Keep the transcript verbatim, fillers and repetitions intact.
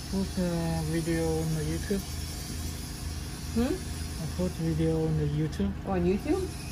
put a video on the YouTube. Hmm? I put video on the YouTube. On YouTube?